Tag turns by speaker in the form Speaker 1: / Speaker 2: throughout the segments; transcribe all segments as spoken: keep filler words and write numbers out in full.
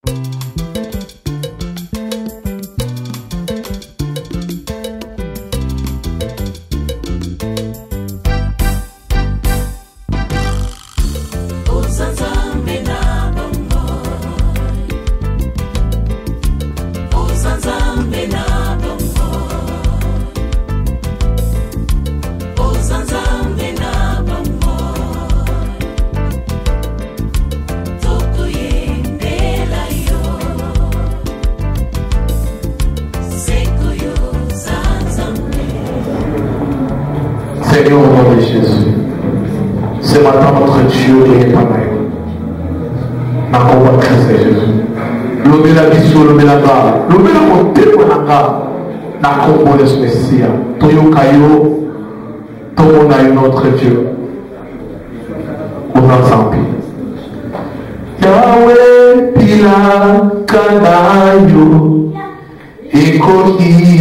Speaker 1: Seigneur, au nom de Jésus, ce matin, notre Dieu est pas mal. Na combat Christ Jésus. L'homme la vision, l'homme la garde, l'homme la montée pour la garde. Na combat de ce Messie. Toyo Kayo, tout le monde a notre Dieu. On ensemble. Yahweh pila kanayo, eko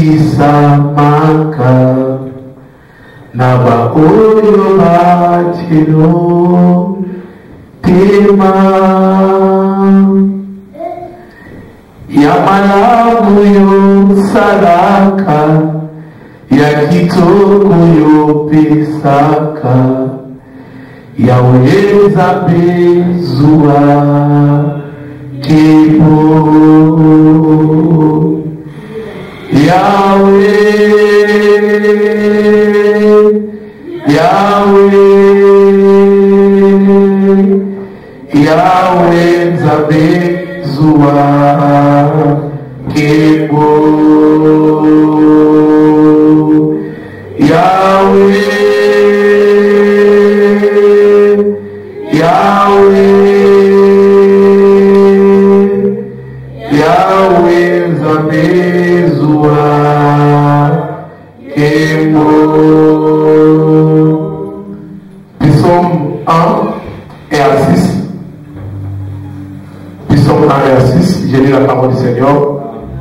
Speaker 1: isamaka. Naba oyo batino tema Yamalamu yo sadaka Yakitoko yo pesaka Yaweza bezua kipo Yahweh Yahweh, Yahweh, Zabé, Zoua, Kebo, Yahweh, Yahweh, Yahweh, Zabé, Zoua, Kebo. un et à six. Psaume un et à six, j'ai lu la parole du Seigneur.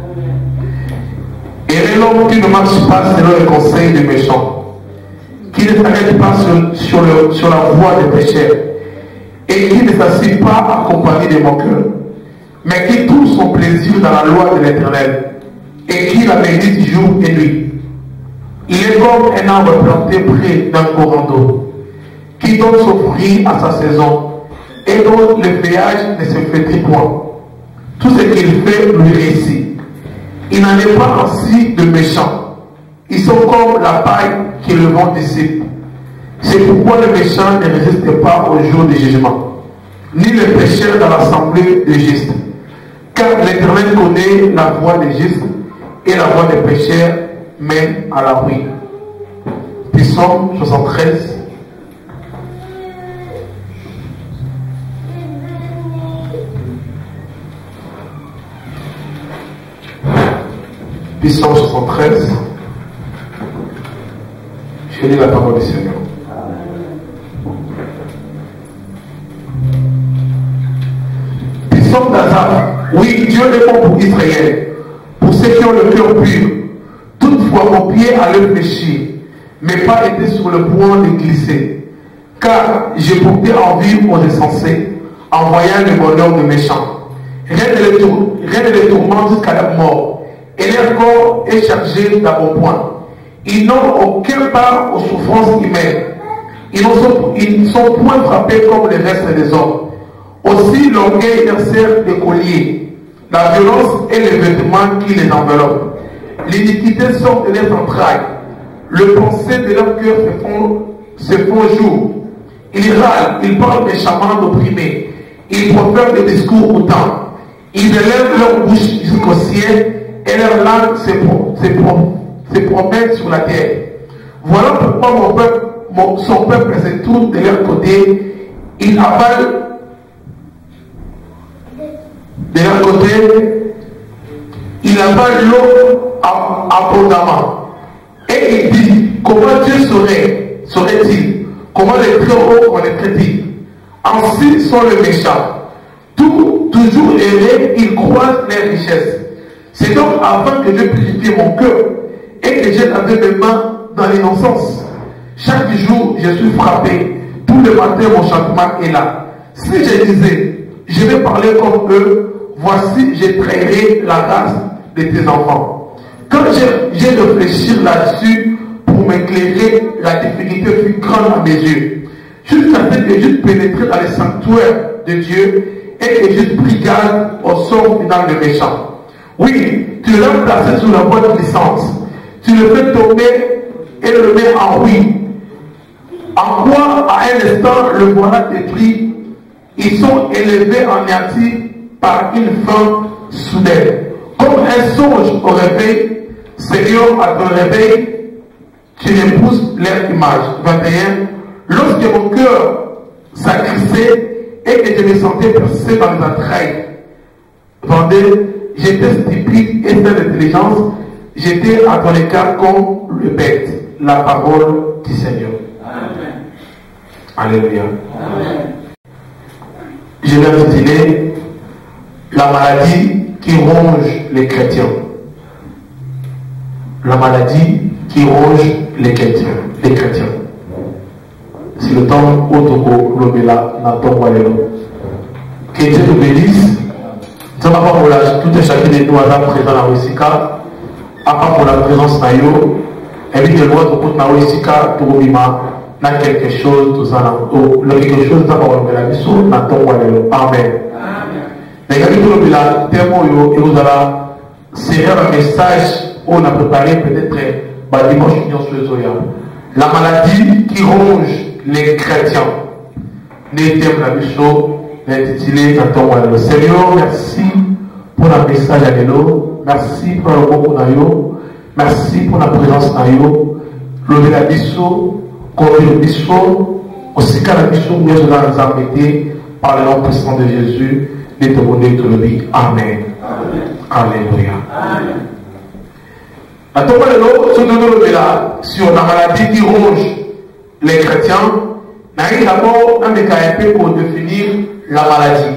Speaker 1: Et l'homme qui ne marche pas selon les conseils des méchants, qui ne s'arrête pas sur, sur, le, sur la voie des pécheurs, et qui ne s'assied pas accompagné des moqueurs, mais qui trouve son plaisir dans la loi de l'Éternel, et qui la médite jour et nuit. Il est comme un arbre planté près d'un courant d'eau, qui donne son fruit à sa saison, et dont le feuillage ne se flétrit point. Tout ce qu'il fait lui réussit. Il n'en est pas ainsi de méchants. Ils sont comme la paille qui le vent dissipe. C'est pourquoi le méchant ne résiste pas au jour du jugement, ni le pécheur dans l'assemblée des justes. Car l'Éternel connaît la voie des justes, et la voie des pécheurs mène à la ruine. Psaume soixante-treize. Psaume soixante-treize. Je lis la parole du Seigneur. Psaume d'Azaph. Oui, Dieu est bon pour Israël, pour ceux qui ont le cœur pur. Toutefois, mon pied a le fléchir, mais pas été sur le point de glisser. Car j'ai porté envie aux insensés, en voyant le bonheur des méchants. Rien ne les, tour les tourmente jusqu'à la mort, et leur corps est chargé d'embonpoint. Ils n'ont aucun part aux souffrances humaines. Ils ne sont, ils sont point frappés comme les restes des hommes. Aussi l'orgueil leur sert de collier, la violence est le vêtement qui les enveloppe. L'iniquité sort de leurs entrailles, le pensée de leur cœur se font, se font jour. Ils râlent, ils parlent méchamment d'opprimés, ils profèrent des discours hautains. Ils élèvent leur bouche jusqu'au ciel et leur langue se, pro, se, pro, se promène sur la terre. Voilà pourquoi mon peuple, mon, son peuple se tourne de leur côté. Ils avalent de leur côté, il avale l'eau abondamment. Et il dit, comment Dieu serait, serait-il? Comment les très hauts connaîtraient-ils? Ainsi sont les méchants. Tout, toujours errés, ils croisent les richesses. C'est donc afin que je purifie mon cœur et que j'ai lavé mes mains dans l'innocence. Chaque jour, je suis frappé. Tout le matin, mon changement est là. Si je disais, je vais parler comme eux, voici, je traiterai la race de tes enfants. Quand j'ai réfléchi là-dessus, pour m'éclairer, la difficulté fut grande à mes yeux. Jusqu'à ce que je pénétrer dans le sanctuaire de Dieu et que je pris garde au sort final des méchants. Oui, tu l'as placé sous la voie de licence. Tu le fais tomber et le mets en ruine. En quoi, à un instant, le voilà détruit. Ils sont élevés en anéantis par une fin soudaine. Comme un songe au réveil, Seigneur, à ton réveil, tu épouses leur image. vingt et un. Lorsque mon cœur s'agrissait et que je me sentais percé dans les entrailles, vendez, j'étais stupide et sans intelligence, j'étais à ton écart comme le bête. La parole du Seigneur. Amen. Alléluia. Amen. Je vais intituler la maladie qui ronge les chrétiens. La maladie qui ronge les chrétiens. Les chrétiens. C'est le temps où Toko Lobela n'attend pas les lots. Que Dieu nous bénisse. Nous avons pas pour la, tout et chacun de nous à présent dans la Wessika, à part pour la présence Nayo, et puis de moi, tout na Wessika, tout Bima, n'a quelque chose, tout ça, n'a quelque chose, n'a pas la mission, n'attend pas les lots. Amen. Mais quand nous avons la témoin, et vous allez serrer un message où on a préparé peut-être bah, dimanche sur le Zoya. La maladie qui ronge les chrétiens. N'était la mission intitulée le Seigneur, merci pour la message à l'élo. Merci pour le bon qu'on a eu. Merci pour la présence à eu. Le la mission, comme le mission, aussi qu'à la mission, nous allons arrêter par le nom puissant de Jésus. Et te demander tout le vie. Amen. Alléluia. Amen. Sur la maladie qui ronge les chrétiens, nous avons d'abord un peu pour définir la maladie.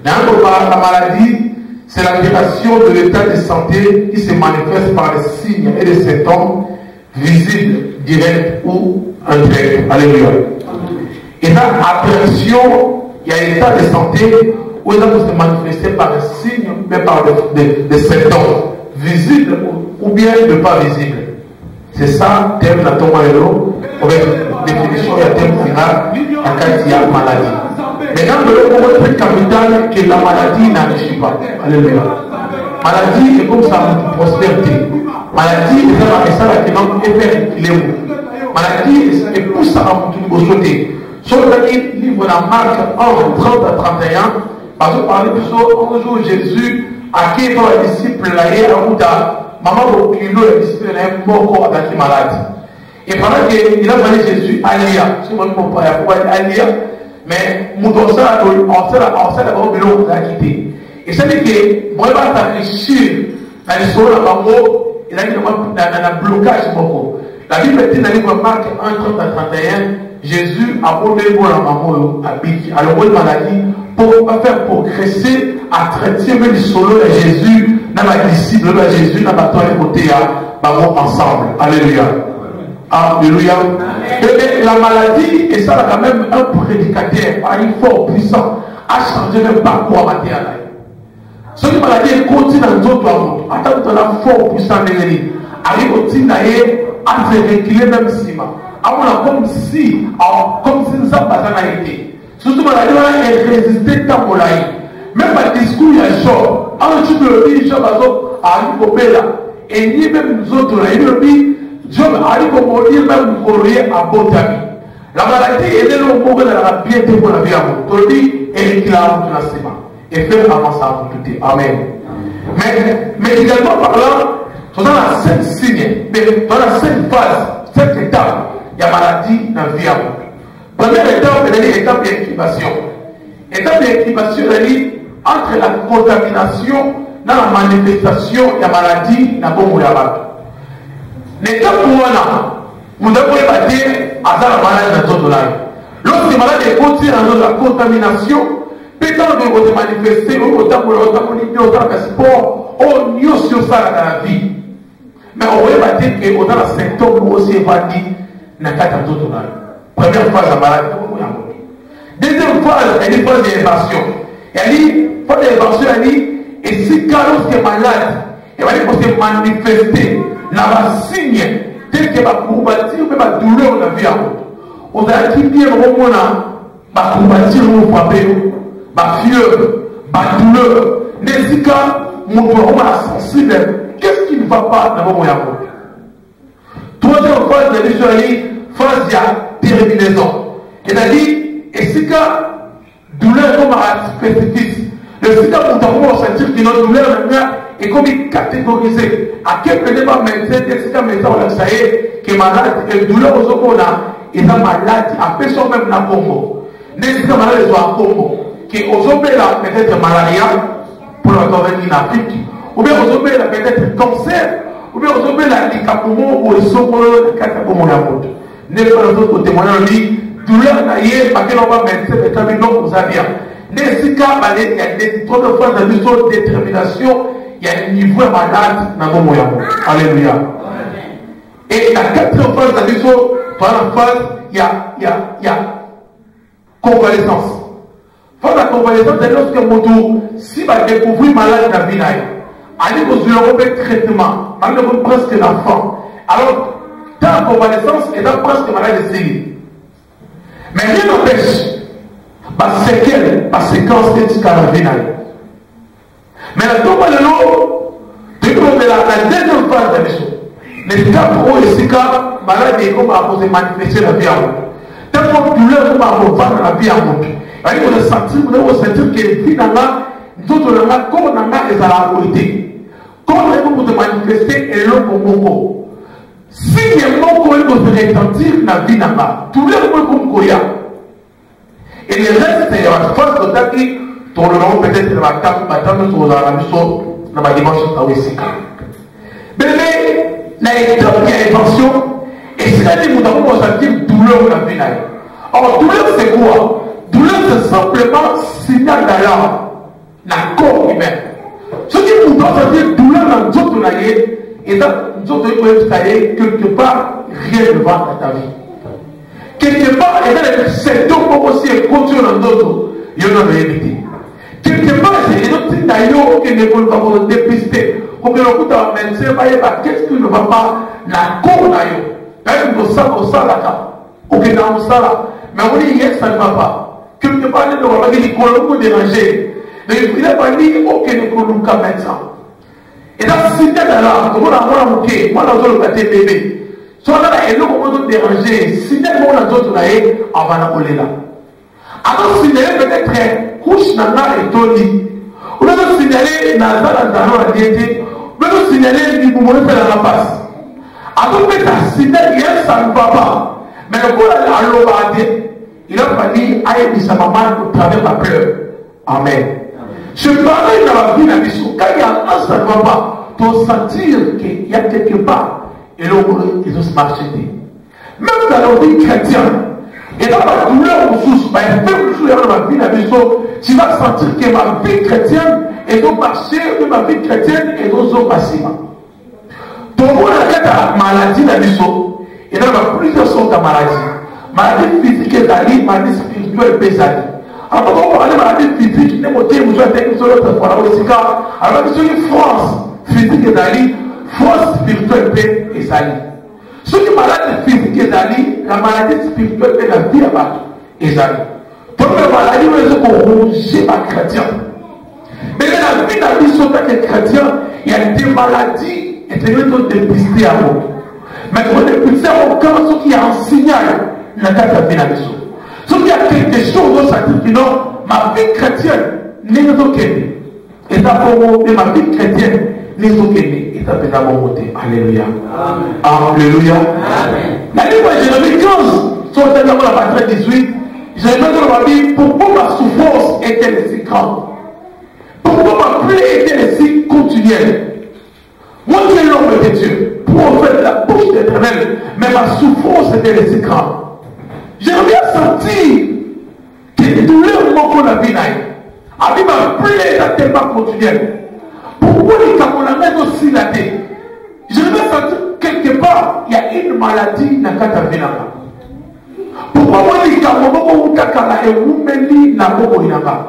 Speaker 1: La maladie, c'est l'altération de l'état de santé qui se manifeste par des signes et des symptômes visibles, directs ou indirects. Alléluia. Et dans l'apparition, il y a l'état de santé où il va se manifester par des signes, mais par des, des, des symptômes visibles ou bien ne pas visibles. C'est ça, thème la tombe à l'eau, avec définition, il y a thème final, en cas il y a maladie. Maintenant, le mot capital que la maladie n'enrichit pas. Alléluia. Maladie est comme ça, prospérité. Maladie est ça qui non effet il est où. Maladie est pour ça en tout le côté. Sur le livre de la Marc un, trente à trente et un, parce que par exemple, un jour Jésus a qui dans les disciples là, il y a un maman au kilo, les disciples est mort avec les malades. Et pendant qu'il a fallu Jésus, Alia, c'est moi mon père, Alia, mais mon ça, on sait d'abord que l'on a quitté. Et ça dit que moi, je vais réfléchir dans l'histoire de l'amour, il a dit un blocage beaucoup. La Bible dit dans le livre Marc un, trente à trente et un, Jésus a donné pour la maman à Biki. Alors, une maladie, pour faire progresser à traiter même le solo de Jésus, dans la disciple de Jésus, dans la toile côté à ensemble. Alléluia. Alléluia. Et la maladie, et ça a quand même un prédicateur, un fort puissant, a changé le parcours matériel. Si la maladie continue dans d'autres amours, attends que la fort puissant de l'église arrive au Tinaïe à se réguler même si comme si, comme si ça n'a été. Surtout la maladie est résistée tant qu'on l'a eu. Même par le discours, il y a Job. Un jour, le dit, Job arrive au Béla. Et ni même nous autres, il dit, Job arrive au mourir, même au mourir à Botami. La maladie est là au moment de la piété pour la vie à vous. Tu dis, et il a un placement. Et fait avant ça à vous tout. Amen. Mais, mais également parlant, dans la sept signe, mais dans la sept phase, cette étape, il y a maladie dans la vie à vous. Première étape, c'est l'étape d'incubation. Étape d'incubation, c'est entre la contamination dans la manifestation de la maladie dans le monde. L'étape où on a, vous devez pas dire à la maladie dans notre life. Lorsque la maladie continue dans la contamination, peut-être que vous manifester, vous devez faire un sport, on y a sur ça dans la vie. Mais on ne peut pas dire que vous avez un symptôme aussi évadé dans notre life. Première phase, la maladie. Deuxième phase, elle est phase d'élévation. Elle dit, phase d'élévation, elle dit, Et si Carlos est malade, il va se manifester dans un signe tel que ma courbature ou ma douleur dans la vie. On a dit bien au moment ma courbature ou ma fièvre, ma douleur. N'est-ce pas mon doigt sensible? Qu'est-ce qui ne va pas dans mon moment? Troisième phase de l'histoire, phase de terminaison. C'est-à-dire, et si ka douleur comme un spécifique, le sida pour t'avoir sentir que notre douleur est comme catégorisée. À quel point pas médecin, c'est un médecin on a ça y est, qui est malade, et douleur aux autres il est malade, à personne même dans le Congo. N'est-ce pas malade soit en Congo, qui aux autres là peut-être malaria pour la venir en Afrique, ou bien aux autres là peut-être cancer, ou bien aux autres là handicap ou ils sont pour le handicap pour mon amour. N'est-ce pas les autres témoignage dit douleur naïe, parce qu'on va mettre cette état non vous avez bien. N'est-ce pas il y a des trois fois de détermination, il y a un niveau malade dans mon amour. Alléluia. Et la quatrième phase de l'histoire, pendant la phase, il y a, il y a, il y a convalescence. Phase de la convalescence, c'est lorsque mon tour, si va découvrir malade dans la vie, allez vous aurez un traitement, allez vous presque l'enfant. Alors, dans la convalescence, et dans presque malade de série. Mais rien n'empêche, parce que séquelle, parce que séquence est la vie. Mais la tombe de l'eau, depuis la deuxième phase de l'histoire. Les cas pour eux, c'est cas malade et comme à se manifester la vie à vous. Tant que douleur comme à revendre la vie à vous. Il faut sentir, vous devez sentir que finalement, nous autres, comme on a les à la autorité, comme on peut manifester et l'eau pour beaucoup. Si il y a un mot qu'on peut se retentir dans la vie là-bas, tout le monde comme Koya. Et le reste, c'est la force de ta vie, ton nom peut-être dans la table, maintenant, sur la mission, dans la dimension de la Wessika. Mais, la invention, et c'est-à-dire que nous avons ressenti douleur dans la vie. Alors, douleur, c'est quoi? Douleur, c'est simplement signal d'alarme dans le corps humain. Ce qui nous doit sentir douleur dans notre vie, et dans notre vie, quelque part, rien ne va dans ta vie. Quelque part, et dans les secteurs comme aussi et continue dans d'autres, il y en a de éviter. Quelque part, c'est notre petit d'ailleurs qui ne peut pas dépister. Pour que le coup d'un médecin va y avoir qu'est-ce qui ne va pas la cour d'ailleurs. Quand il faut ça, il faut ça là. Ou que dans ça là. Mais on dit yes, ça ne va pas. Quelque part, il ne va pas dire qu'il faut déranger. Mais il n'a pas dit aucun économique médecin. Et dans ce système là, comme on a moi ok, moi dans le côté bébé. Soit là, et nous on peut déranger. Si nous on a d'autres là, on va la coller là. Alors si vous peut-être couche dans la et Tony. Vous devez signaler dans la diété, vous devez signaler du mouvement de la rapace. Alors, vous devez signaler que ça ne va pas. Mais le coup, il a fallu aller sa maman pour travers la peur. Amen. Je parlais dans la vie de la mission. Quand il y a un, ça ne va pas. Tu vas sentir qu'il y a quelque part. Et là, ils ont se marché. Même dans la vie chrétienne, et dans la douleur ou sous, bah, dans la vie de la mission, tu vas sentir que ma vie chrétienne est au marché, que ma vie chrétienne est aux eaux passives. Donc, on a la maladie de la mission, et dans plusieurs sortes de maladies. Maladie physique est allée, maladie spirituelle est allée. Alors, on va parler de maladie physique, il est monté, vous avez été sur l'autre fois, alors, sur une France physique est allée, France spirituelle est allée. Ce qui est malade physique est allé, la maladie spirituelle est la vie à battre est allée. Donc la maladie, c'est qu'on ronge ma chrétien. Mais dans la vie de la vie, sur les chrétiens, il y a des maladies et des méthodes de dépister à vous. Mais pour dépister à vous, quand ce qui a un signal, la date de la vie. Ce qui a quelque chose d'autre, ça dit que non, ma vie chrétienne n'est pas ok. Et d'abord, ma vie chrétienne n'est pas ok. Et d'abord, mon côté. Alléluia. Alléluia. La Bible de Jérémie quinze, sur le la partie dix-huit, Jérémie va dire pourquoi ma souffrance était si grande? Pourquoi ma plaie était si continuelle? Moi, tu es l'homme de Dieu, pour faire la bouche de l'éternel, mais ma souffrance était si grande. Jérémie a senti que les douleurs m'ont la vie. Avec ma plaie était tellement continuelle. Pourquoi les Camerounais aussi la tête? Je vais sentir quelque part, il y a une maladie dans la vie là-bas. Pourquoi moi, les Camerounais ont kakala et oumeli na bobo inaba?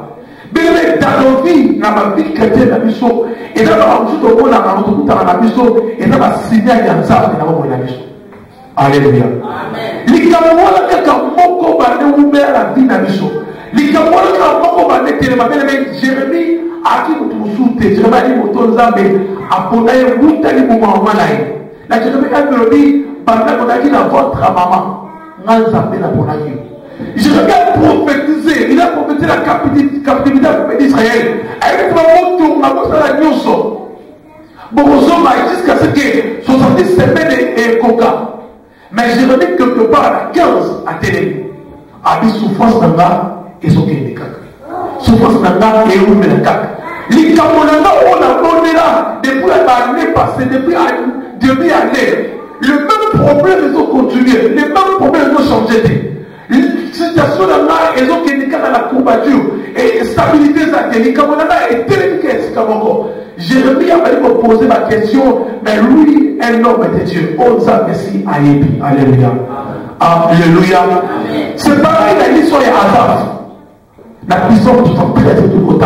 Speaker 1: Mais dans nos vies, dans ma vie chrétienne, la mission, et dans ma vie, tout le monde a tout la mission, et dans ma signal, il y a un sable, et dans ma mission. Alléluia. Les Camerounais, quand mon combat est ouvert la vie, la mission. Les Camerounais, quand mon combat est ouvert la vie, Jérémie, à qui vous souhaitez, Jérémie a dit, vous avez apporté un bout de moment. La Jérémie a dit, pendant qu'on a dit à votre maman, nous avons la bonne vie. Je regarde prophétiser, il a prophétisé la captivité d'Israël. Avec le moment où on a posé la news, bon, jusqu'à ce que soixante-dix semaines et coca. Mais je reviens quelque part à quinze à télé. À des souffrances dans la et ce qui est caca. Souffrance dans la et où le caca. Les Camerounais, on a donné là, depuis l'année passée, depuis l'année, le même problème, ils ont continué, les mêmes problèmes, ils ont changé. La situation là, ils ont été dans la courbature et stabilité les Camerounais est telle que Jérémie a fallu me poser ma question, mais lui, un homme de Dieu, on s'en merci à Yébi. Alléluia. Alléluia. C'est pareil, la l'histoire est Azaf. La puissance tout en traite tout côté.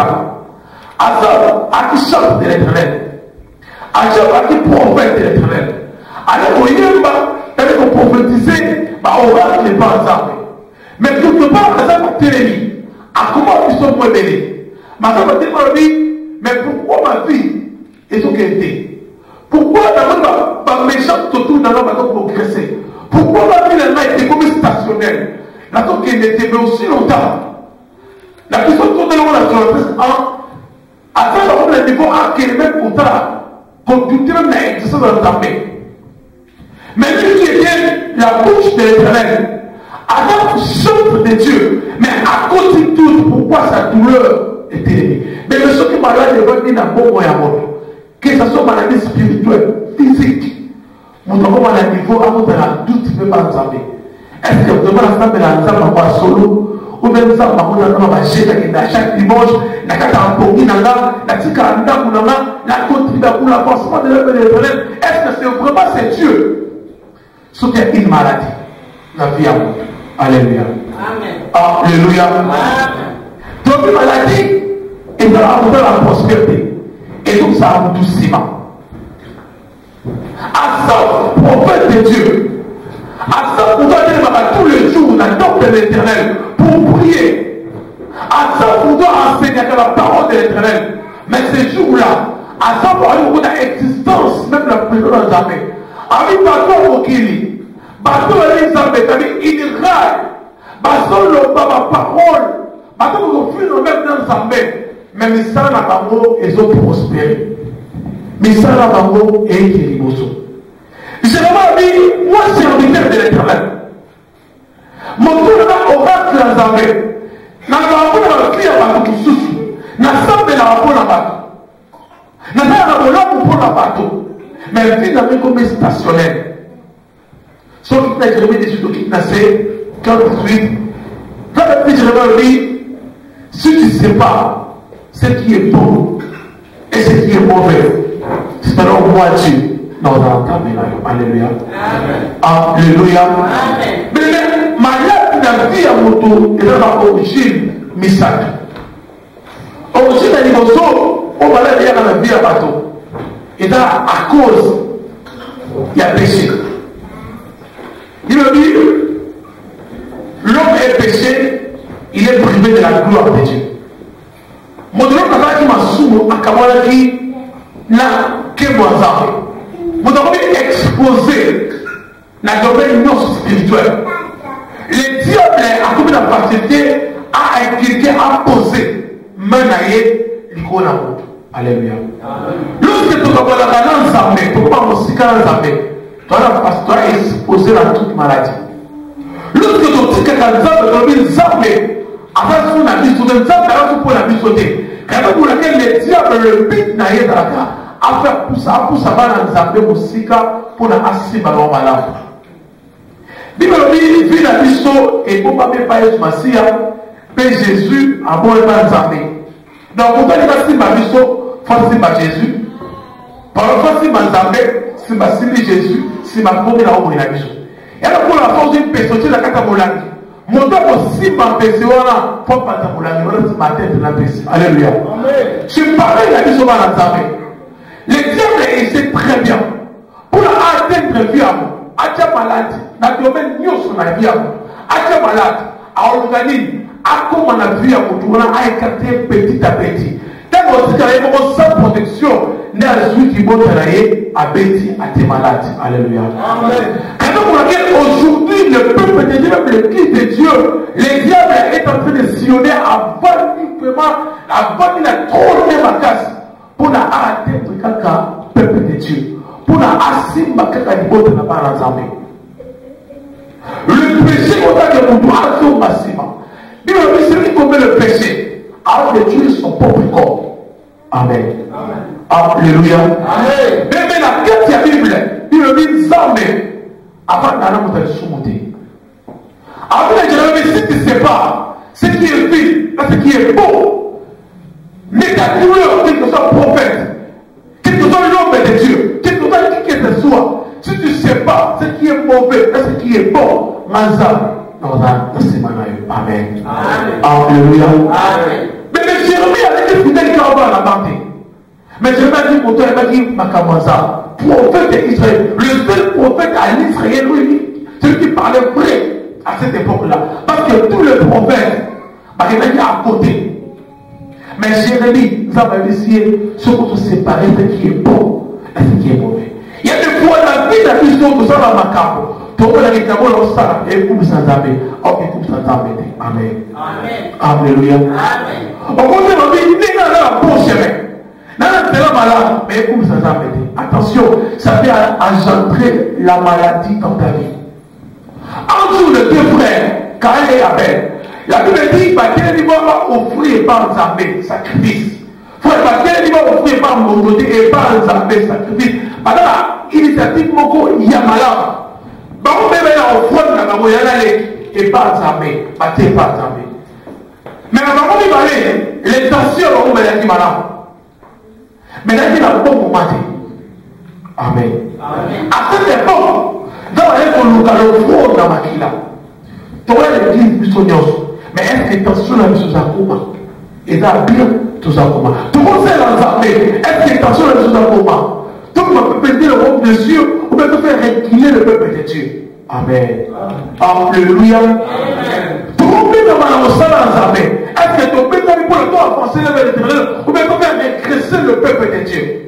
Speaker 1: Azaf a qui chante de l'éternel. Azaf a qui prophète de l'éternel. Alors, vous voyez, il faut prophétiser, on va ne pas Azaf. Mais quelque part, Azaf a télémis. À comment ils sont moins bénis? Ma femme a dit, mais pourquoi ma vie est ce qu'elle était? Pourquoi d'abord ma méchante autour d'un homme a progressé? Pourquoi ma vie a été comme stationnelle? La chose qu'elle était mais aussi longtemps. La question de l'homme a à faire le niveau à quel même contrat, conducteur n'a existé dans le tapé. Mais lui qui était la bouche de l'éternel, Adam chante de Dieu, mais à cause de tout, pourquoi sa douleur est élevée? Mais le ce qui m'a l'air de venir dans bon moyen, que ce soit maladie spirituelle, physique, nous avons un niveau à notre doute, ne peut pas nous amener. Est-ce que vous devez la femme de la femme en solo, ou même ça, on va nous manger chaque dimanche, la carte en poggi, la tika en dame, la contribution pour l'avancement de l'œuvre de l'éternel. Est-ce que c'est vraiment c'est Dieu? Sauf qu'il y a une maladie, la vie à moi. Alléluia. Amen. Alléluia. Amen. Donc une maladie est dans la prospérité. Et donc ça a un doucement. À ça, prophète de Dieu. À ça, on doit dire tous les jours, la tombe de l'éternel pour prier. À ça, on doit enseigner la parole de l'éternel. Mais ces jours-là, à ça, pour aller au bout de l'existence, même la plus grande jamais. Avec Bato Okili, Bato Elisabeth, avec Idiraï, Bato Loba, ma parole, Bato Okili, même dans Zambé. Mais Missara Nabango, ils ont prospéré. Missara Nabango et Kiriboso. J'ai vraiment dit, moi, serviteur de l'éternel. Mon tour là, oracle à Zambé. N'a pas de client à Bato Soussou. N'a pas de la peau à Bato. N'a pas de la peau à Bato. Mais elle vit dans un comme stationnel. Sauf que Jérémie dit surtout qu'il naissait, quarante-huit. Quand le petit Jérémie dit, si tu ne sais pas ce qui est bon et ce qui est mauvais, c'est alors moi Dieu dans un tabernacle. Alléluia. Alléluia. Mais ma lettre n'a vie à mon tour est dans l'origine, Misak. Origine à l'Ivoso, on va aller dans la vie à bateau. Et là, à cause, il y a péché. Il me dit, l'homme est péché, il est privé de la gloire de Dieu. Mon nom n'a qui m'a souvent à Kamalaki, n'a que moi ça. Mon nom est exposé dans le domaine non spirituel. Le diable a comme la facilité à inculquer, à poser, menailler l'icône à monde. Alléluia. Lorsque tu vas voir la langue Zambé, tu vas voir aussi quand Zambé, tu vas exposé à toute maladie. Lorsque tu vas voir Zambé, tu vas voir Zambé, après son ami, tu vas voir Zambé, pour la vie sauter. Quand pour laquelle le diable le but n'a rien dans la cas, à faire pour ça, pour ça, dans Zambé, aussi pour la assis ballon malade. Bible dit, vie la vie saut et pour pas me payer ce Massia, mais Jésus a bon dans Zambé. Donc, pourquoi il va se ma vie saut? Face à Jésus, parfois si ma Zambé, si ma Jésus, si ma première la haut la vision. Et alors pour la force d'une personne, la carte à Molani, Mon temps aussi m'a pesé, voilà, faut pas t'appeler, voilà, ma tête l'a pesé. Alléluia. Je parlais de la vie sur la table. Le diable essaie très bien pour atteindre la vie à moi. Atia malade, dans le domaine de la vie à moi. Atia malade, à organiser, à comment la vie à moi, à écarter petit à petit. Quand on dit qu'il y a sans protection, il y a des qui vont travailler à Betty, à tes malades. Alléluia. Quand pour laquelle aujourd'hui le peuple de Dieu, même le Christ de Dieu, le diable est en train de sillonner avant uniquement, avant qu'il a trop de ma casse, pour la atteindre le peuple de Dieu, pour la assumer le niveau de la barre ensemble. Le péché, on a que nous doit être massivement. Dieu celui qui commet le péché, avant de tuer son propre corps. Amen. Alléluia. Amen. Mais la quête de la Bible, il me dit jamais avant d'aller vous surmonter. Avant de dire, si tu ne sais pas ce qui est fait, ce qui est beau, mais ta douleur, quel que soit prophète, quel que soit l'homme de Dieu, quel que soit qui que ce soit, si tu ne sais pas ce qui est mauvais, ce qui est bon, Manza, Amen. Alléluia. Amen. Mais Jérémie avait été fidèle quand on va la partie. Mais Jérémie a dit pour toi, il m'a dit Makamanza, prophète d'Israël, le seul prophète à l'Israël, lui, celui qui parlait vrai à cette époque-là. Parce que tous les prophètes, bah, il a dit à côté. Mais Jérémie, nous avons essayé ce qu'on se séparer de ce qui est bon et ce qui est mauvais. Il y a des fois dans la vie de la Christ, tout ça va m'accaper. Tout le monde a dit que ça, et coupe sans arrêt. Ok, coupe sans arrêt. Amen. Amen. Alléluia. Amen. Au contraire, on dit, il est dans la bon chemin. Dans la terre malade, mais coupe sans arrêt. Attention, ça peut engendrer la maladie dans ta vie. En dessous de deux frères, Caïn et Abel, la Bible dit, quel niveau va offrir par Zambé, sacrifice. Frère, quel niveau va offrir par mon côté et par Zambé, sacrifice. Madame, l'initiative Moko, il y a malade. Bah, on peut mettre en front la maman, il y a l'aller, et pas Zambé, pas t'es pas Zambé. Mais la maman, il va aller, les tensions, on va aller malade. Mais là, il a un bon moment. Amen. À cette époque, dans l'époque, le front dans ma kila. Tu vois l'église missionneuse. Mais est-ce que tension la mission Zakuma? Et là, bien, tout Zakuma. Tout le monde sait dans Zambé. Est-ce que tension la mission Zakuma? Tout le monde peut péter le robe de Dieu, ou peut faire réguler le peuple de Dieu. Amen. Alléluia. Tout le monde peut faire un sang dans Zambé. Est-ce que tu peux faire pour le temps avancer vers l'éternel, ou peut faire régresser le peuple de Dieu?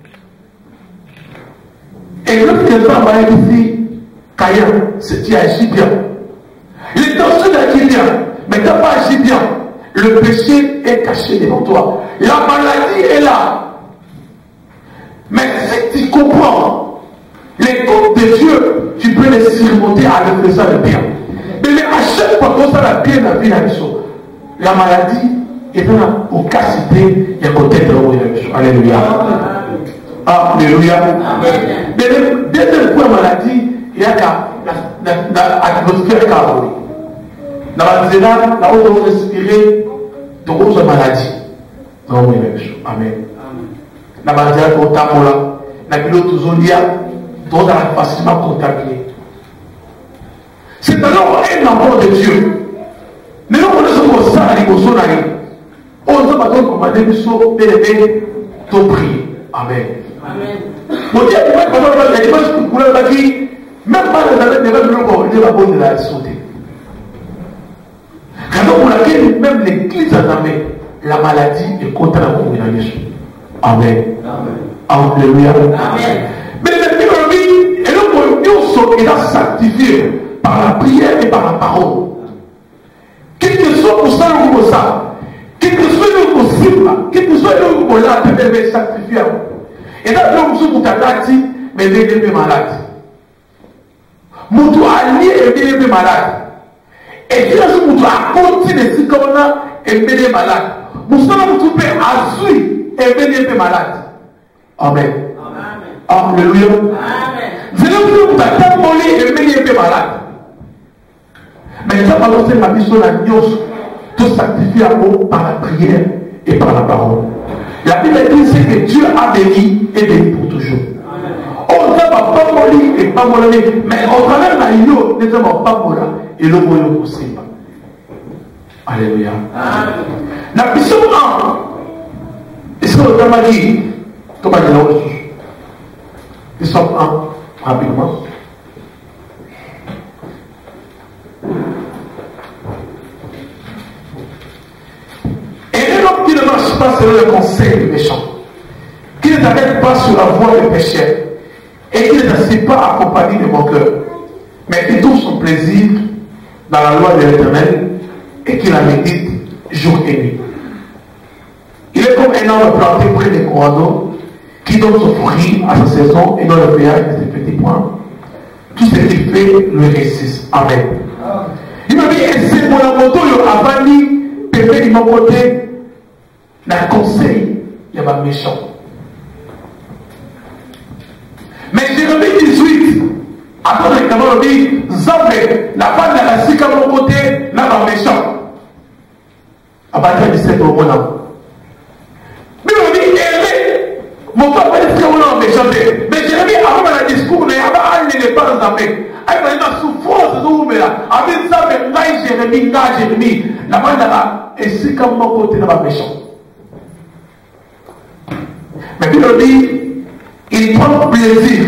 Speaker 1: Et lorsque les femmes ont ici, Caïn, tu agis bien. L'intention d'agir bien, mais tu n'as pas agi bien. Le péché est caché devant toi. La maladie est là. Mais si tu comprends les comptes de Dieu, tu peux les surmonter en le faisant le bien. Mais, mais à chaque fois qu'on ça la bien la vie la mission, la maladie est dans au capacité et à côté de la mission. Alléluia. Alléluia. Mais dès que la maladie, il y a l'atmosphère carrée. Dans la zénale, là où on doit respirer, de grosses maladies. Amen. Na bandia kotamola na bilo tuzolia dans la facilement contaminé. C'est alors un amour de Dieu. Mais nous on est ça à l'émotion là. On ne va pas commander le saut et lever ton prier. Amen. Amen. Mon Dieu, tu vas pas les images que couleur la vie, même pas les années de la bonne de la bonne de la santé. Raison pour laquelle même l'église a nommé la maladie est contre la communauté. Amen. Alléluia. Mais la Bible, elle nous est sanctifiée par la prière et par la parole. Quel que soit pour ça ou pour ça, quel que soit le possible, quel que soit le possible, là, tu devais sanctifier. Et là, nous sommes malades, mais les bébés malades. Nous sommes alliés et les bébés malades. Et puis là, nous sommes à continuer si comme là, et les bébés malades. Nous sommes à suivre. Et venez être malade. Amen. Alléluia. Je ne peux pas t'appeler et venez être malade. Mais ça va lancer ma mission la nuance. Tout sanctifié par la prière et par la parole. La Bible dit que Dieu a béni et béni pour toujours. On ne va pas mourir et pas mourir. Mais on travers la nuance, ne va pas mourir et le mourir possible. Alléluia. La mission un, est-ce que vous avez dit, comment dire la ressource? Mission un, rapidement. Et un homme qui ne marche pas selon le conseil du méchant, qui ne t'arrête pas sur la voie des pécheurs, et qui ne t'assied pas accompagné de mon cœur, mais qui trouve son plaisir dans la loi de l'Éternel et qui la médite jour et nuit. Il est comme un arbre planté près des courants d'eau qui donne son fruit à sa saison et dans le feuillage de ses petits points. Tout ce qu'il fait lui réussit. Amen. Il m'a dit, et c'est mon amoto, il a avani, pévé de mon côté, la conseil, il y a un méchant. Mais Jérémie dix-huit, attends, on dit, Zambé, la femme de la sika mon côté, là, dans le méchant. À partir de dix-sept au bon an. Mais on dit, Aimé, mon papa est très bon méchant. Mais Jérémie, avant le discours, il y avait un éléphant dans Zambé. Il y avait une souffrance de nous, mais là, avec ça, même là, Jérémie, là, Jérémie, la femme de la sika mon côté, là, dans le méchant. Mais puis on dit, il prend plaisir.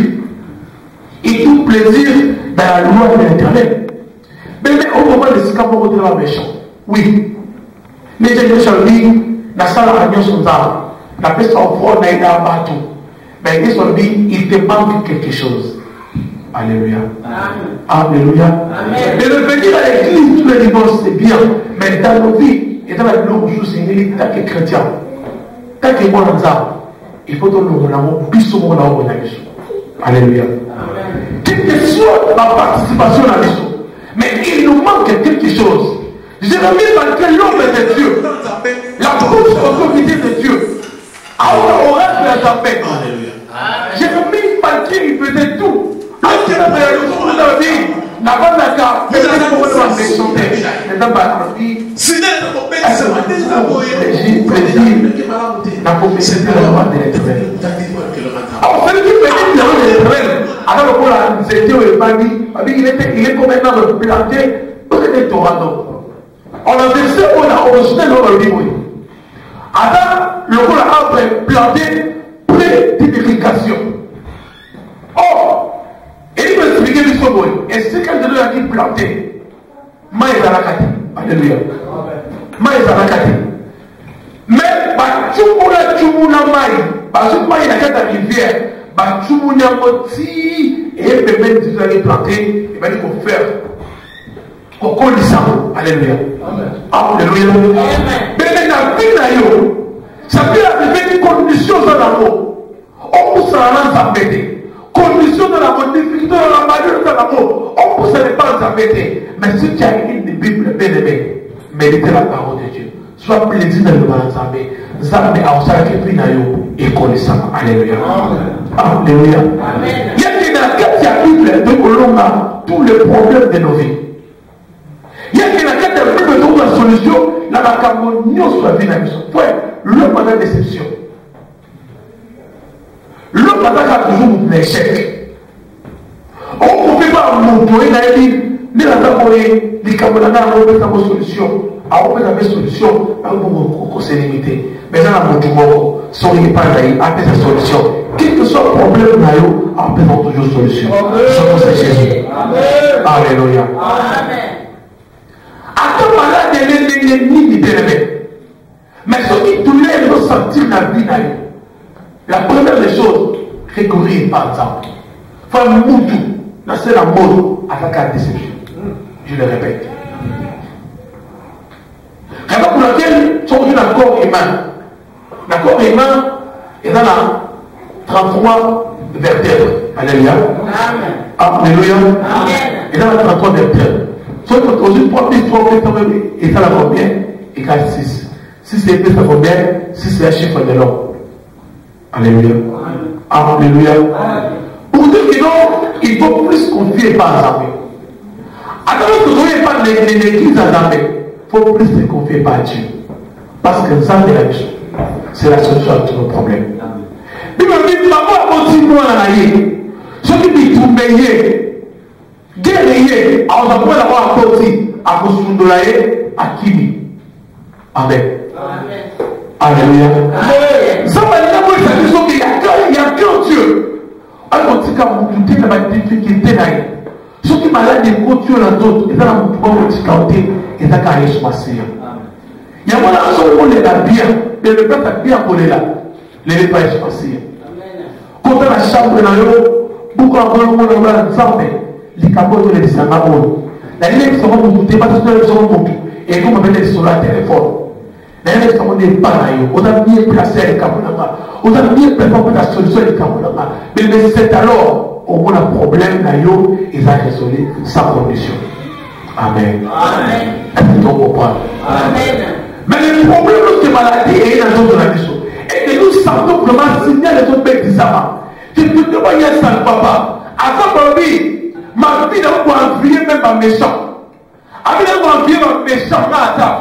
Speaker 1: Il trouve plaisir dans la loi de l'Éternel. Mais, mais au moment de ce qu'on va dire méchant, oui. Les gens méchants disent, la salle à l'agneau sont là. La personne en fort n'a pas battu. Mais ils ont dit, il te manque quelque chose. Alléluia. Amen. Alléluia. Amen. Mais le venir à l'église tous les dimanches, c'est bien. Mais dans nos vies, et dans la vie, nous sommes une tant que chrétiens. Tant que moi, il faut que nous avons plus souvent dans le monde. Alléluia. Quelle que soit ma participation à l'histoire, mais il nous manque quelque chose. Jérémie, malgré l'homme de Dieu, la bouche autorité de Dieu, a on reste la tempête. Jérémie, malgré il faisait tout. Après la vie, la bande à car, mais c'est pour nous chanter. Maintenant, par la vie, c'est plaisir, plaisir, la compétition de la loi de l'Éternel. Alors, celui qui fait la loi de l'Éternel, alors pour la zétéo et Bani, il est comme un arbre planté près des torrents. On a versé on a original dans le livre. Alors, le rôle arbre est planté près d'une irrigation. Or, il veut expliquer le soboy. Et c'est quand je l'ai dit planté, maïs à la carte. Alléluia. Maïs à la carte. Mais, bah, tchoumoula, tchoumoula, maïs. Bah, tchoumoula, il y a quatre rivières. Bah, tchoumoula, moti. Et il peut même, si vous allez planter, il va dire qu'on fait. Qu'on colle ça. Alléluia. Alléluia. Mais maintenant, finalement, ça peut arriver une condition dans l'amour. On pousse à la s'embêter. Condition de la difficulté, de la maladie de l'amour. On pousse les pas à s'embêter. Mais si tu as une Bible bien aimée, méditez la parole de Dieu. Sois plaisir de le ensemble. Zambé a aussi la képinayo et connaissant. Alléluia. Alléluia. Il y a des quatre chapitres de Colomba, tous les problèmes de nos vies. Il y a des quatre chapitres de la solution, la macamonio soit vie. Le point de déception. L'homme a toujours un échec. On ne peut pas monter dans les livres, ni la taboyer, ni camonana, on peut avoir solution. On peut avoir solution, on peut se limiter. Mais dans la monture, si on n'est pas là, on peut sa solution. Quel que soit le problème, on peut avoir toujours solution. Son nom c'est Jésus. Alléluia. Amen. Attends, malade, il est ni bien-aimé. Mais ce qui tout le monde sentir la vie, la première des choses, recourir par exemple. Faire moutou, c'est la mode avec la déception. Je le répète. Raison pour laquelle tu as un corps humain. Le corps humain est dans la trente-trois vertèbres. Alléluia. Alléluia. Et dans la trente-trois vertèbres. Soit tu as une propre histoire, et ça la combien? Égale six. six c'est plus, ça combien? six c'est un chiffre de l'homme. Alléluia. Alléluia. Pour dire qu'il faut plus confier par Zambé. Alors que vous n'avez pas l'église à Zambé, il faut plus se confier par Dieu. Parce que Zambé, c'est la solution à tous nos problèmes. Il me dit, maman, continue à aller. Ce qui dit, tout meilleur, guerrier, alors on peut avoir un petit, à cause de l'aïe, à Kimi. Amen. Alléluia. Ça va dire qu'il n'y a qu'un Dieu. Alors, on dit qu'il y a des difficultés. Ceux qui sont malades, ils continuent dans d'autres. Ils ont un peu de difficulté. Ils ont un peu de difficulté. Il y a des gens qui sont bien. Mais le peuple est bien pour les là. Les n'est pas espacés. Quand on a la chambre dans l'eau, beaucoup de monde ont la zambe. Les capotes de l'Islamabon. La ligne qui sont montés, pas tous les gens montés. Et comme on appelle sur le téléphone. La ligne qui sont montés pas là. On a bien placé les capotes là-bas. On a bien préparé la solution des capotes là-bas. Mais c'est alors, au moins le problème là, ils ont résolu sans condition. Amen. Amen. Est-ce que vous comprenez? Amen. Mais le problème de cette maladie est dans notre tradition. Et que nous sentons vraiment signer les autres bêtes de je peux te voir, ça ne va pas. Avant ma vie, ma vie n'a pas envié même un méchant. Avec n'a pas envié un méchant à table.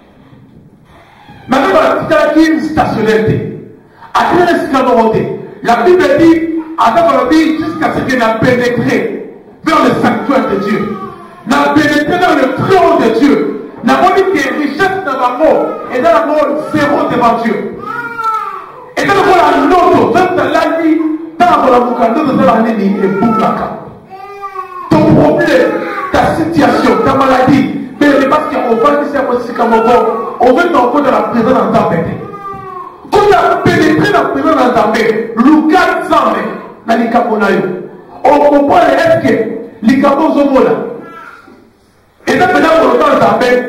Speaker 1: Ma vie va être une stationnalité. Après l'esclavage, la Bible dit, avant ma vie, jusqu'à ce qu'elle a pénétré vers le sanctuaire de Dieu. N'a pénétré dans le trône de Dieu. N'a pas dit que les richesses dans la mort et dans la mort zéro devant Dieu. Et dans la note, dans la vie, dans la boucane, dans la vie, et boukaka. Ton problème, ta situation, ta maladie, mais parce qu'on va dire que c'est comme on veut t'envoyer dans la présence dans ta tête. Quand tu as pénétré dans la présence dans ta tête, Lucas Zame, dans les caponaïs, on comprend les F K, les capozomola. Et là, maintenant, on entend ta tête.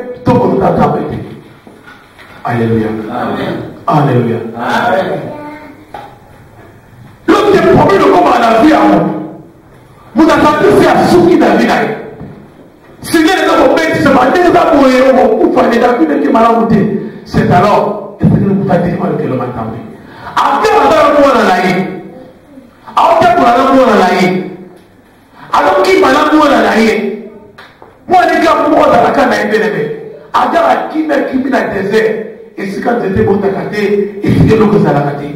Speaker 1: Alléluia. Amen. Alléluia. Amen. L'autre des problèmes de comment on a vu à vous. Vous attendez c'est à ceux qui n'ont pas. Si les gens ont fait ce matin, ils ont fait un coup de David qui m'a raconté. C'est alors, est-ce que vous faites des mal que le matin? Après, on a un peu de la haine. Après, on a un peu de la haine. Alors, qui m'a un peu de la haine? Moi, les gars, moi, dans la canne à être Agara qui m'a qui m'a désert et si quand j'étais bon takaté et si le que ça l'a raté.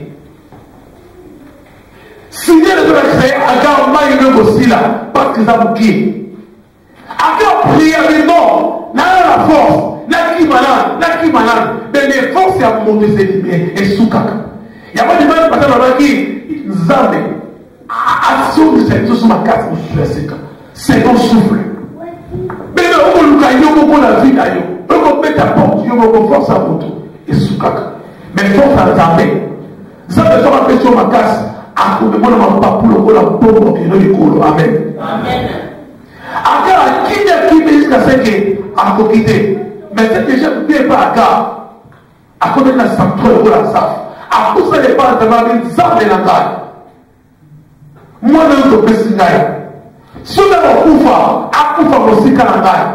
Speaker 1: Si les gens ont créé Agara m'a eu le aussi là parce que ça vous qui. Agara prier avec non, n'a la force, n'a qui malade, n'a qui malade, mais les forces à monter ses limites et sous caca. Il y a pas de mal parce que là qui zame action de cette chose ma casse ou sur la séquence. C'est un souffle. Mais on peut le gagner pour la vie d'ailleurs. On peut mettre à porte, on peut force à moto. Et sous caca. Mais force à l'armée. Ça me fait une question ma casse. À cause de moi, on ne va pas pour le coup, la bombe qui est dans le colo. Amen. Amen. Encore, qui n'est qui me jusqu'à ce que à coquiter. Mais c'est que je ne peux pas à gare. À cause de la sanction de la saf. À cause de l'épargne de ma vie, ça me l'engage. Moi, je ne peux pas se gagner. Si on a un coup, à coup, aussi qu'à l'engage.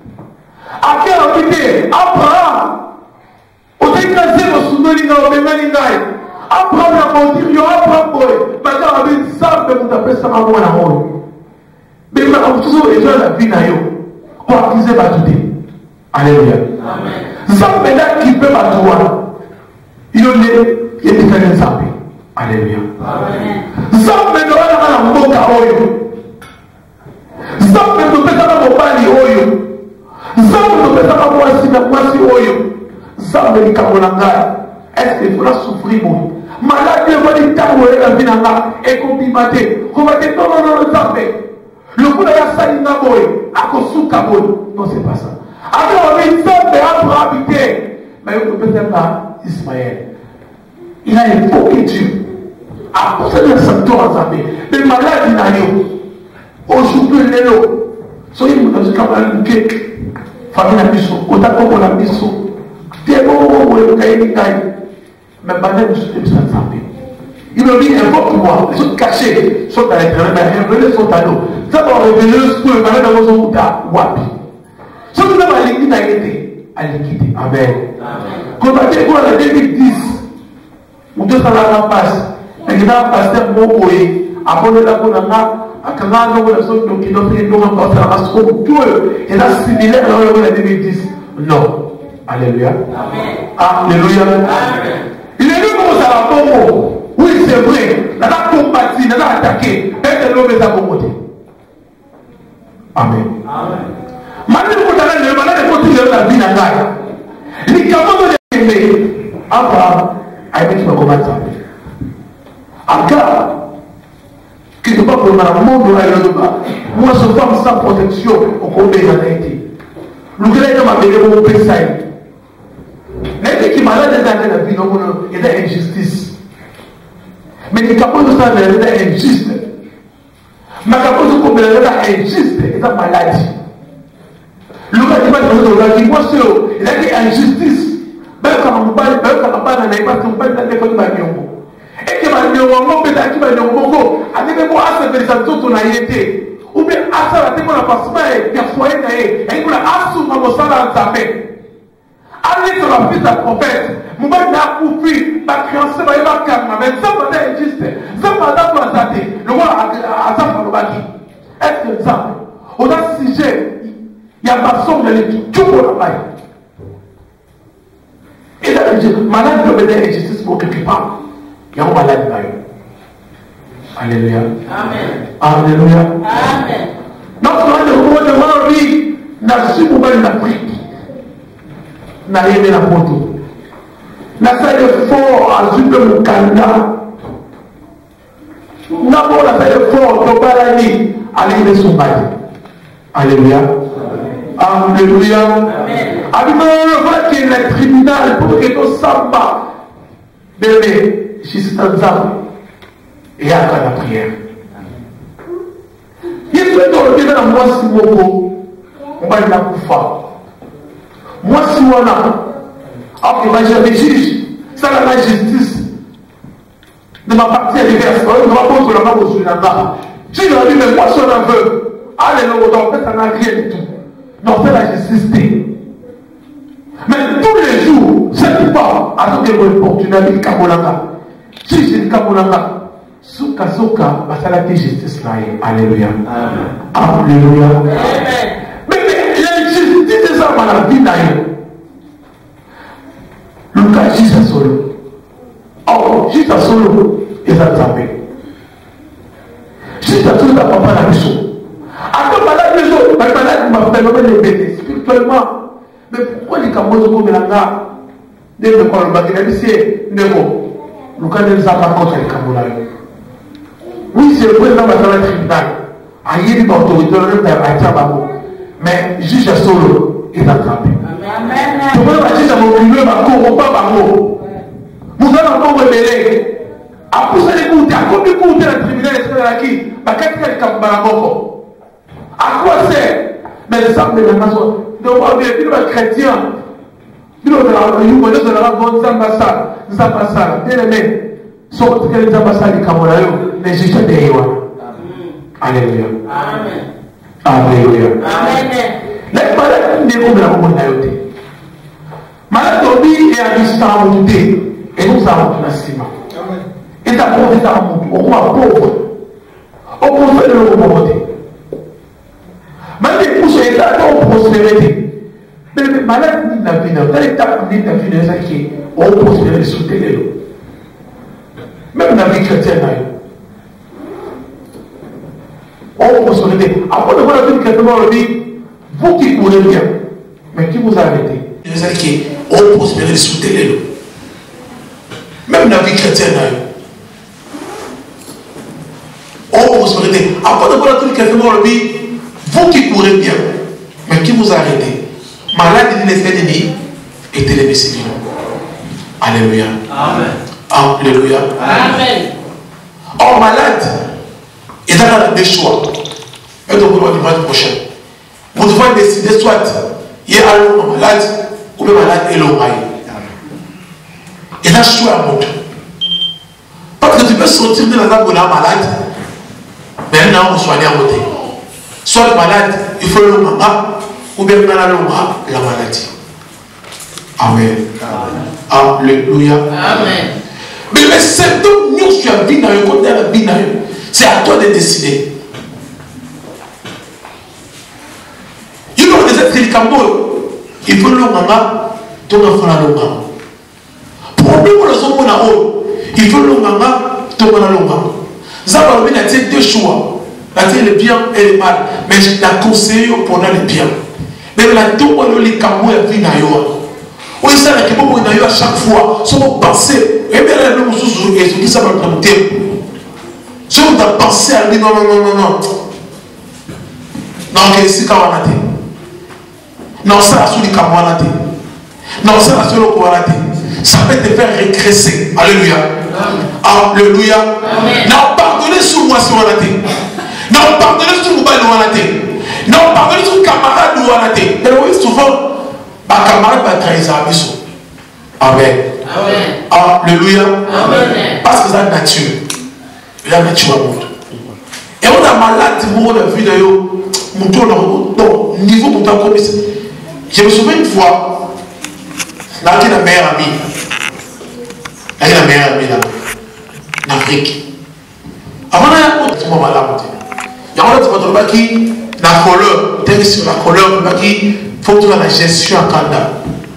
Speaker 1: À quel habité Abraham au déclenché de Soudolinga au Bémalingaï Abraham a monté Abraham boy maintenant avec ça mais vous appelez ça ma bonne amour mais vous avez toujours les gens la vie naïo pour accuser ma douté. Alléluia. Amen. Ça maintenant qui peut ma droit il est il est déclaré ça. Alléluia. Amen. Ça maintenant on a la moka oyo ça maintenant on a la mobali oyo Zambe ne peut pas voir si la voici oyo. Zambe ni kamonanga. Est-ce qu'il faudra souffrir mon malade va dire tango et la vinanga et complimenter. On va dire non non non Zambe. Le coup d'ailleurs ça il n'a pas eu. À cause sous kaboy. Non c'est pas ça. Après on dit Zambe a pour habiter. Mais on peut peut-être pas Ismaël. Il a évoqué Dieu. À cause de ce secteur en Zambe. Mais malade il n'a eu. Aujourd'hui l'élo. Soyez mon dans ce camarade qui famille na biso otako na biso te bon bon le kay ni kay mais pas de ce que ça fait il me dit invoque-moi ils sont cachés sont dans l'éternel mais révélés sont à nous ça va révéler ce que le dans nos outa wapi ce que nous va l'équipe a été à l'équipe. Amen. Quand on dit quoi en deux mille dix on doit faire la passe et il a passé mon boy après la bonne akanga no la so do kilo fe do ko fa la so tout et là similaire à la deux mille dix. Non. Alléluia. Amen. Alléluia. Amen. Il est venu comme ça la bombe. Oui, c'est vrai. On a combattu, on a attaqué. Et l'homme est à côté. Amen. Amen. Maintenant, vous allez le malade de continuer la vie dans la Les camarades de l'aimé. Abraham a aimé qui m'a commencé. Agar, qui ne peut pas prendre le monde de la moi, je femme sans protection au cours des années. Le gars m'a appelé au Pessaï. Les qui m'a dit dans la vie, il y a une injustice. Mais les camarades de ça, il y a une injustice. Ma camarade de combien il y a une injustice, il y a une maladie. Le gars qui m'a dit, moi, il y a une injustice. Même quand on parle, même quand on parle, on parle, on parle, on parle, et que ma néongo peut-être qui ma néongo a des mots à cette réalisation qu'on a été ou bien à ça la tête qu'on a passé et persuadé d'ailleurs et qu'on a assumé mon salaire en tapé allez sur la fille d'un prophète mon mari n'a coupé ma créance va y avoir calme mais ça va être juste ça va être pour la tête le roi à ça va le bâti est-ce que ça on a sujet il y a façon de aller tout pour la paille et là malade de mener injustice pour quelque part. Il y a un malade là. Alléluia.
Speaker 2: Amen.
Speaker 1: Alléluia.
Speaker 2: Amen.
Speaker 1: Notre monde de mon vie n'a su pas l'Afrique. N'a rien de la photo. N'a fait l'effort à suivre mon candidat. N'a pas fait l'effort de Balani à l'aider son mari. Alléluia. Alléluia.
Speaker 2: Amen.
Speaker 1: Avec le fait qu'il est tribunal pour que tout ça va. Bébé. Jésus t'ensemble et à la prière. Il faut que tu aies moi si beaucoup, on va la poufa. Moi si on a, alors que j'avais juge, ça la justice de ma partie à l'hiver, on va pas poser la main au sujet là-bas. Si je dis, mais moi si on en veut, allez, non, en fait, ça n'a rien du tout. Non, c'est la justice. Mais tous les jours, c'est pas à ce que vous opportunité Kabolanga. Si c'est le Kabolanga, Souka Souka, va la justice là. Alléluia. Alléluia. Mais la justice, c'est ça, dans la vie d'ailleurs. Le cas juste à solo. Oh, juste à solo, et ça tapé. Juste à solo, t'as pas la maison. Après, malade maison, malade m'a fait le bébé spirituellement. Mais pourquoi les Cambodgiens comme la gare dès le corps, le c'est Négo. Le cas ne les a pas contre les Cambodgiens. Oui, c'est le président de la tribunal. Il y a une autorité, mais juge à solo est attrapé. Je peux pas dire à mon milieu, ma cour, pas ma cour. Vous allez encore révéler. Après, vous allez écouter, à quoi écouter le tribunal est qui? Ma quelqu'un est comme Baraboko. À quoi c'est? Mais le sang de la nation. Donc, on vient de la chrétien. Nous, on a eu de la bonne Zambassa, Zambassa, bien aimé. Sauf que les Zambassa, les Camerounais, les juges de Ewa. Alléluia.
Speaker 2: Amen.
Speaker 1: Alléluia.
Speaker 2: Amen.
Speaker 1: Les malades ne vont pas la monnaie. Malade est à distance et nous avons la ciment. Et d'abord, nous avons au moins pauvre. Au conseil de la pauvreté. Même les pouces sont en prospérité. Mais les malades ni la vie, dans l'état ni la vie de ceux qui ont prospéré sous tes même la vie chrétienne, on prospérité. Après de voir la vie chrétienne, on dit, vous qui courez bien, mais qui vous arrêtez? Les gens qui ont prospéré sous tes même la vie chrétienne, on prospérité. Après de voir la vie chrétienne, on dit, vous qui courez bien, mais qui vous arrêtez? Malade il est fait de nuit et télévisé. Alléluia. Amen. Alléluia.
Speaker 2: Amen.
Speaker 1: Or malade, il a des choix. Et donc le dimanche prochain, vous devez décider soit il est allô malade ou le malade est l'oreille. Il a choix à monter. Parce que tu peux sortir de la table où il est malade, mais maintenant on soigne à monter. Soit le malade, il faut le maman, ou bien dans la la maladie. Amen. Alléluia.
Speaker 2: Amen.
Speaker 1: Mais les symptômes, nous, tu as vu dans le côté de la vie, c'est à toi de décider. Il faut que les Cambo, il faut le maman, ton enfant la longa. Problème pour le son pour la haut, il faut le maman, ton enfant la longa. Ça va venir à deux choix. La le bien et le mal. Mais je la conseille pour le bien. Mais la tombe, le Cambo est venu à Yoa.
Speaker 3: Oui, ça, qui beaucoup à chaque fois, si vous pensez, et bien là, nous sommes et ce qui s'appelle le thème. Si vous avez pensé à lui, non, non, non, non, non. Non, c'est quand on a dit. Non, ça, la souris comme on a dit. Non, ça, la souris comme on a dit. Ça peut te faire régresser. Alléluia. Alléluia. Non, pardonnez sur moi si on a dit. Non, pardonnez sur moi si on a dit. Non, pardonnez sur camarade si on a dit. Et oui, souvent, ma camarade va trahir sa mission. Amen. Amen. Alléluia. Amen. Parce que c'est la nature. La nature au monde. Et on a malade, on a vu d'ailleurs, mon tour dans le niveau pour ta commission. Je me souviens une fois, là, il y a la meilleure amie. Là, il y a la meilleure amie là, en Afrique. Avant, il y a un autre moment là. Il y a un autre moment qui, la couleur, peut-être sur la couleur, qui faut que la gestion en Canada.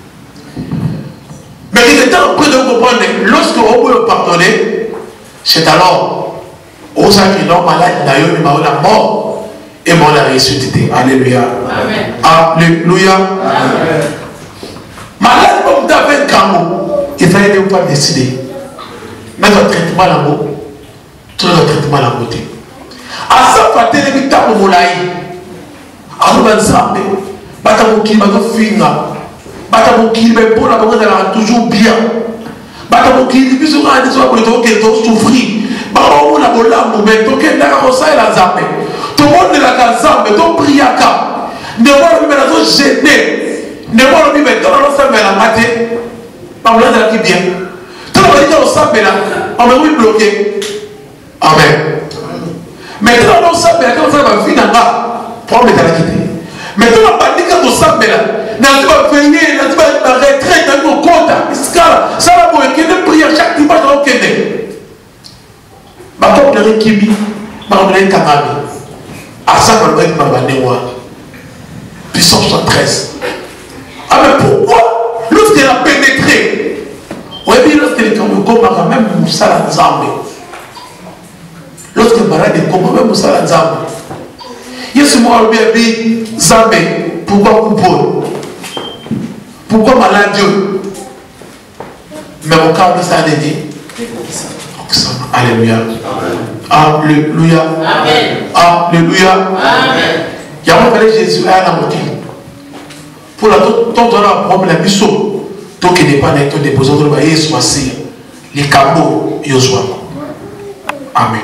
Speaker 3: Mais il est temps après de comprendre, lorsque on peut pardonner, c'est alors, on sait que l'homme malade, d'ailleurs, il m'a la mort et m'a la ressuscité. Alléluia. Amen. Alléluia. Amen. Malade, comme tu as fait un camo, il fallait ne pas décider. Mais ton traitement là-haut, tout le traitement là-haut. À ça, il faut que tu aies un moulaï. Alors, on va s'appeler. Batamoki, Batafinga. Batamoki, mais pour la bonne, elle a toujours bien. Batamoki, il y a des gens qui ont souffert. Baron la bola mais to ke ndaka ko sa la zambe to monde la ka zambe to priaka ne wala mi na zo gêner ne wala mi mais to na sa me la maté pa bla la ki bien to na ba yo sa me la on me oui bloqué amen mais to na sa me la ko sa ba fina ba pour me la quitter mais to na ba dika to sa me la na to ba venir na to ba retraite na ko konta iskala ça la bo ke ne prière chaque dimanche au Québec. Ma propre Kimi, ma propre Kamami, à ça qu'on va être ma banéwa, puissance soixante-treize. Ah, mais pourquoi lorsqu'elle a pénétré, on a dit lorsqu'elle est comme le même Moussa la Nzambe, lorsqu'elle est malade, comme même Moussa la Nzambe, il y a ce mot à dit Zambé, pourquoi coupole, pourquoi malade Dieu, mais au cas où ça a dit. Alléluia. Alléluia. Amen. Alléluia. Amen. Il y a un Jésus à la moitié. Pour la toute on a un problème, il saut. Tant qu'il n'est pas net, on dépose dans le baillet, soit si les cabots, ils soient. Amen.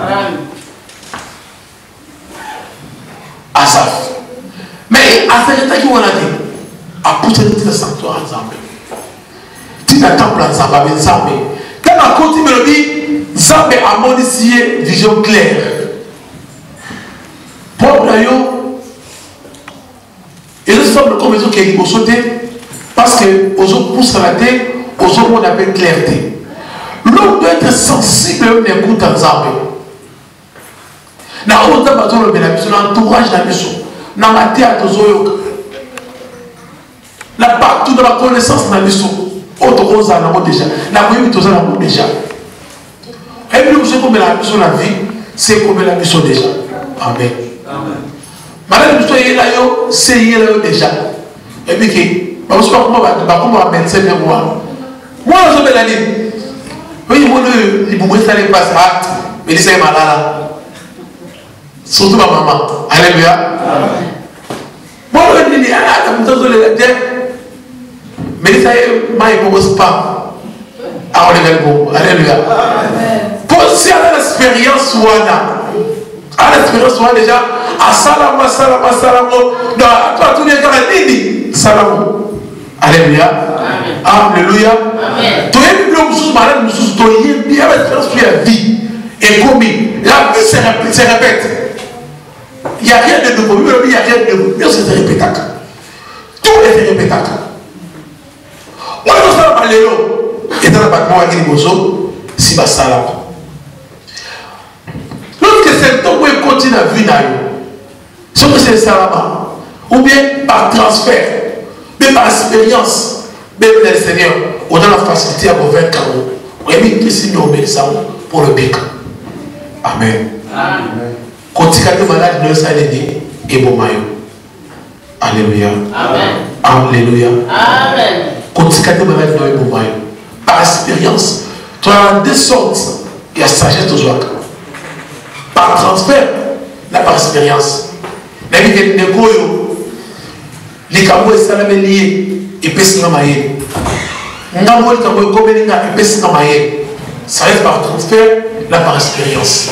Speaker 3: Asaf. Mais à ce temps qu'on a dit, à pousser le sanctuaire ensemble. Tu n'attends pas ensemble, ensemble. Quand on continue de dire, Zambé a modifié vision claire. Pour d'ailleurs, et nous sommes comme les autres qui ont sauté, parce que aux autres poussent à la tête, aux autres on appelle clarté. L'homme doit être sensible à l'écoute en Zambé. Dans l'entourage de la mission, dans la théâtre, là partout dans la connaissance de la mission. Autre chose déjà. La vie est déjà. Et puis, vous comme la mission de la vie, c'est comme la mission déjà. Amen. Madame, vous soyez là, c'est là déjà. Et puis, je ne sais pas comment on va médecin de moi. Moi, je vais aller. Oui, moi, il vous met ça les passes. Mais il s'est malade. Surtout ma maman. Alléluia. Moi, je vais dire, ah, vous avez dit, mais ça y est, je ne pense pas. Alléluia. Pour si à l'expérience, à l'expérience, déjà, à Salamo, Salamo, Salamo, dans tous les cas, Nini, Salamo. Alléluia. Alléluia. Tu es bien, nous sommes malades, nous sommes bien, l'expérience qui est vie. Et commis, la vie se répète. Il n'y a rien de nouveau, il n'y a rien de nouveau, mais c'est répétable. Tout est répétable. On est dans le baléo, et dans le bâtiment avec les bozo, si bas salam. Lorsque c'est temps où il continue à vivre, soit c'est salam, ou bien par transfert, mais par expérience, même le Seigneur, on a la facilité à vous vaincre. On a mis que si nous obéissons pour le bic. Amen. Continue à malade, nous sommes allés et bon maillot. Alléluia. Amen. Alléluia. Amen. Par expérience, tu as deux sortes. Il y a sagesse de joie. Par transfert, là par expérience. La vie est négoyo. Les camboues sont liés. Et puis c'est maillé. N'amol camboues comme les gars. Et puis c'est maillé. Ça reste par transfert, là par expérience.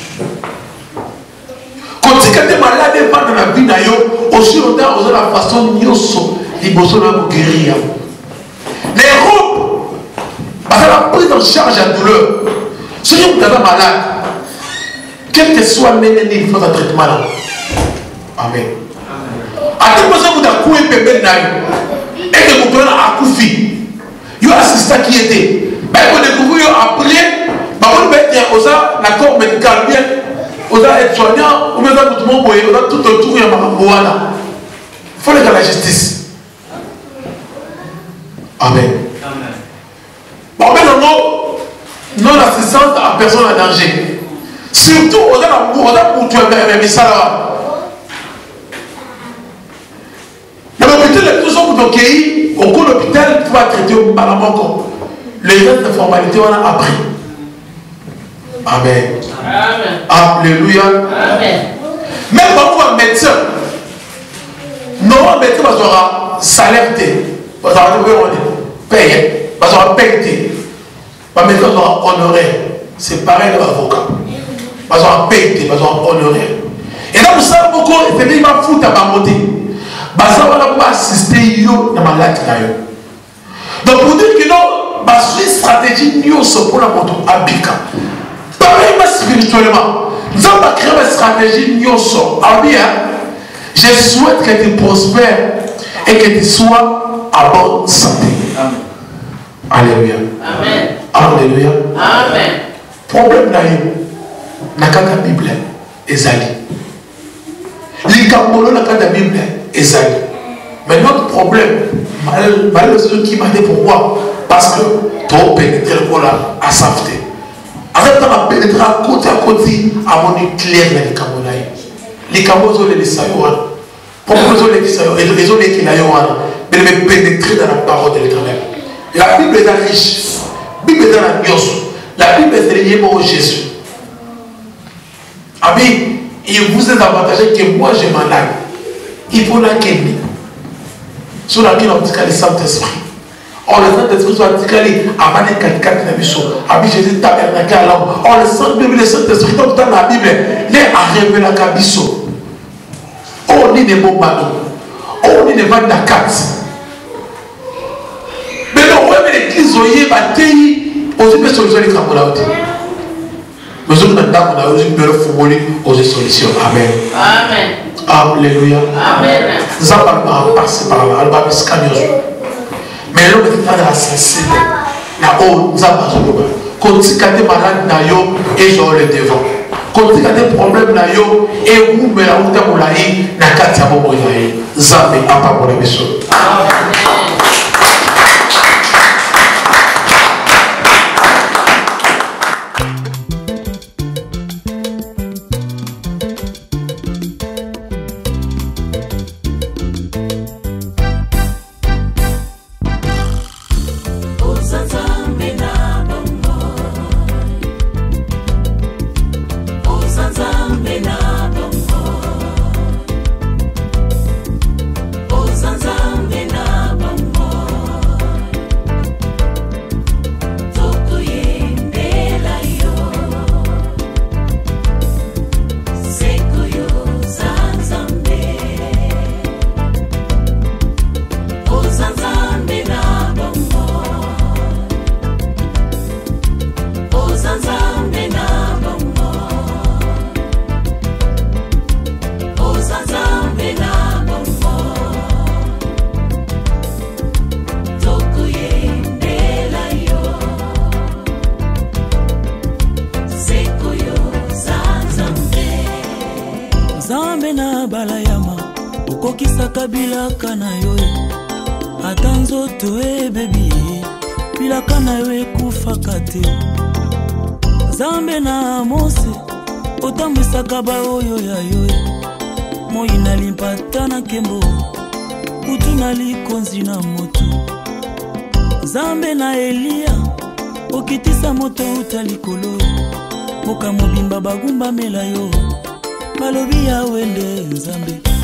Speaker 3: Quand tu es malade dans la vie d'ailleurs, aussi on a la façon nyoso, les bossons vont guérir. Les robes, parce qu'elle a pris en charge la douleur. Si vous êtes malade, quel que soit le néné, il faut un traitement là. Amen. À tout moment, vous avez coupé bébé et que vous prenez à Koufi. Il y a un assistant qui était. Mais vous découvrez après, vous mettez l'accord médical bien, vous avez être soignant, vous mettez tout le monde, vous avez tout autour, il y a un il faut aller dans la justice. Amen. Bon, mais non, non assistance à personne en danger. Surtout, on a l'amour, on a pour toi, mais ça là. Dans l'hôpital, les gens qui ont accueilli, au cours de l'hôpital, il faut traiter au Balamoko. Les restes de formalité, on a appris. Amen. Amen. Alléluia. Amen. Même quand on va médecin, non, un médecin va avoir salaire. Parce qu'on paye, parce qu'on paye, parce qu'on honoraire. C'est pareil de l'avocat. Parce qu'on paye, parce qu'on honoraire. Et là, vous savez pourquoi il fait pas foutre à ma moté. Parce qu'on va assister dans ma malade. Donc, pour dire que non, ma stratégie pour la moto à Bika. Pareillement spirituellement, nous avons créé une stratégie à Bika. Je souhaite que tu prospères et que tu sois à bonne santé. Amen. Alléluia. Amen. Alléluia. Amen. Problème là, na kaka Bible ezali. Likambolo na kaka Bible ezali. Mais notre problème, malheureusement qui m'a dit pourquoi? Parce que tu as pénétré le corps à safeté. Avec tu as pénétré à côté à côté à mon éclair dans les Likambolo. Likambolo les sayoua. Pourquoi les sayoua? Les autres qui l'ayoua. Mais me pénétrer dans la parole de l'Éternel. La Bible est riche. La Bible est dans la Dios. La Bible est liée au Jésus. Amen. Il vous est avantagé que moi je m'en aille. Il faut la qu'aimer. Sur la vie, on dit le Saint-Esprit. Or, le Saint-Esprit soit dit avant les quatre nabiso. Abi Jésus tabernacle à l'homme. Or, le Saint-Esprit, le Saint-Esprit, dans la Bible, les a révélé la cabisso. Oh, ni ne bon bateau. Oh, ni ne va la carte. Mais non, ouais, mais l'église, voyez, bataille, aux yeux solutions les cramois. Mais on a d'abord aux yeux de l'offre aux yeux solutions. Amen. Amen. Alléluia. Amen. Nous avons passé par là, nous avons scanné. Mais l'homme est dans la sensible. Là-haut, nous avons passé par là. Quand tu as des malades, et je le devant. Quand tu as des problèmes, et vous, mais la route à Moulaï, n'a qu'à t'y avoir Moulaï. Zambé, à part pour la mission. Amen.
Speaker 4: Nzambe na Elia okitisa moto utalikolo moka mobimba bagumba mela yo balobi ya wende Nzambe